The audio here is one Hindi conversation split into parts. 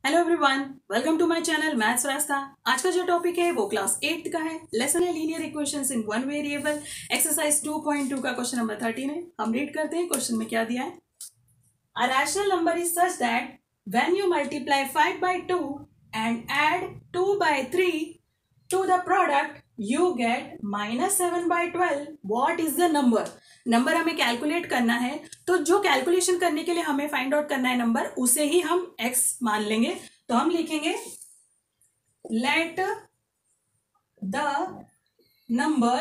Hello everyone, welcome to my channel maths Rasta. आज का जो टॉपिक है वो क्लास 8 का है। लेसन है linear equations in one variable, exercise 2.2 का क्वेश्चन नंबर 13 है। हम रीड करते हैं क्वेश्चन में क्या दिया है। A rational number is such that when you multiply 5 by 2 and add 2 by 3 to the product you get -7 by 12. What is the number? Number हमें कैलकुलेट करना है, तो जो कैलकुलेशन करने के लिए हमें फाइंड आउट करना है नंबर, उसे ही हम x मान लेंगे। तो हम लिखेंगे let the number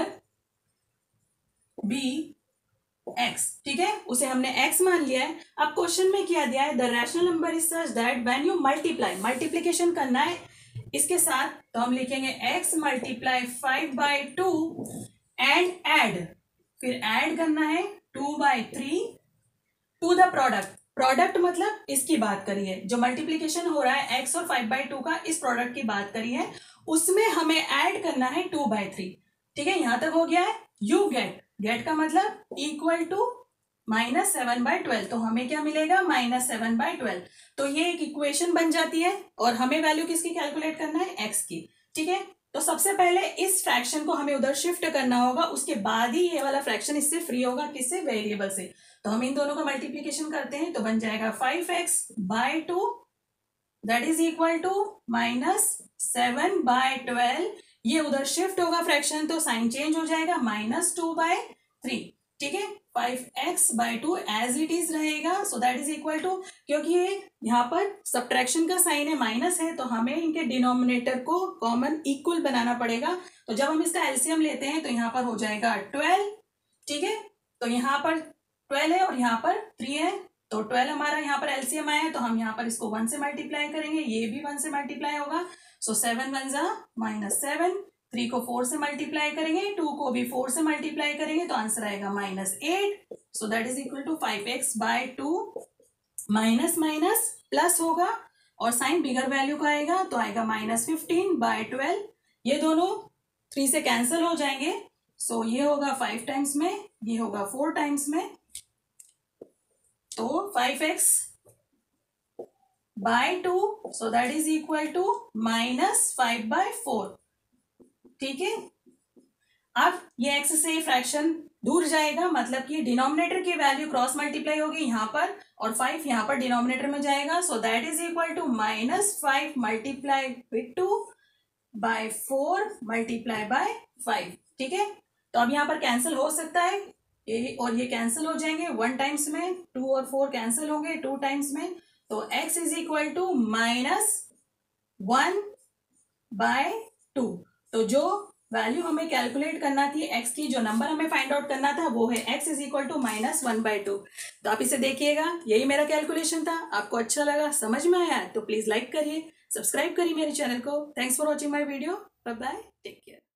be x। ठीक है, उसे हमने x मान लिया है। अब क्वेश्चन में क्या दिया है, the rational number is such that when you multiply, multiplication करना है इसके साथ, तो हम लिखेंगे x multiply 5 by 2 and add, फिर ऐड करना है 2 by 3 to the product. Product मतलब इसकी बात करी है, जो मल्टीप्लीकेशन हो रहा है x और 5 by 2 का, इस प्रोडक्ट की बात करी है, उसमें हमें ऐड करना है 2 by 3। ठीक है, यहां तक हो गया है। यू गेट, गेट का मतलब इक्वल टू -7 by 12, तो हमें क्या मिलेगा -7 by 12। तो ये एक इक्वेशन बन जाती है और हमें वैल्यू किसकी कैलकुलेट करना है, x की। ठीक है, तो सबसे पहले इस फ्रैक्शन को हमें उधर शिफ्ट करना होगा, उसके बाद ही ये वाला फ्रैक्शन इससे फ्री होगा, किससे, वेरिएबल से। तो हम इन दोनों का मल्टीप्लीकेशन करते हैं, तो बन जाएगा 5x by 2 that is equal to -7 by 12। ये उधर शिफ्ट होगा फ्रैक्शन, तो साइन चेंज हो जाएगा, -2 by 3। ठीक है, 5x by 2 as it is रहेगा, so that is equal to, क्योंकि ये यहाँ पर सब्ट्रैक्शन का साइन है, माइनस है, तो हमें इनके डिनोमिनेटर को कॉमन इक्वल बनाना पड़ेगा। तो जब हम इसका एलसीएम लेते हैं तो यहाँ पर हो जाएगा 12। ठीक है, तो यहाँ पर 12 है और यहाँ पर 3 है, तो 12 हमारा यहाँ पर एलसीएम आया है, तो हम यहाँ पर इसको 1 से मल्टीप्लाई करेंगे, ये भी 1 से मल्टीप्लाई होगा। सो 7 1 जा -7, 3 को 4 से मल्टीप्लाई करेंगे, 2 को भी 4 से मल्टीप्लाई करेंगे, तो आंसर आएगा -8। So that is equal to 5x by 2, minus minus plus होगा और साइन बिगर वैल्यू का आएगा, तो आएगा -15 by 12। ये दोनों 3 से कैंसिल हो जाएंगे, सो ये होगा 5 टाइम्स में, ये होगा 4 टाइम्स में, तो 5x by 2, so that is equal to -5 by 4। ठीक है, अब ये x से फ्रैक्शन दूर जाएगा, मतलब कि डिनोमिनेटर की वैल्यू क्रॉस मल्टीप्लाई होगी यहाँ पर, और 5 यहाँ पर डिनोमिनेटर में जाएगा, so that is equal to -5 multiply with 2 by 4 multiply by 5। ठीक है, तो अब यहाँ पर कैंसिल हो सकता है, ये और ये कैंसिल हो जाएंगे 1 टाइम्स में, 2 और 4 कैंसिल होंगे 2 टाइम्स में, तो x is equal to -1 by 2। तो जो वैल्यू हमें कैलकुलेट करना थी x की, जो नंबर हमें फाइंड आउट करना था, वो है x is equal to -1 by 2। तो आप इसे देखिएगा, यही मेरा कैलकुलेशन था। आपको अच्छा लगा, समझ में आया, तो प्लीज लाइक करिए, सब्सक्राइब करिए मेरे चैनल को। Thanks for watching my video, bye bye, take care.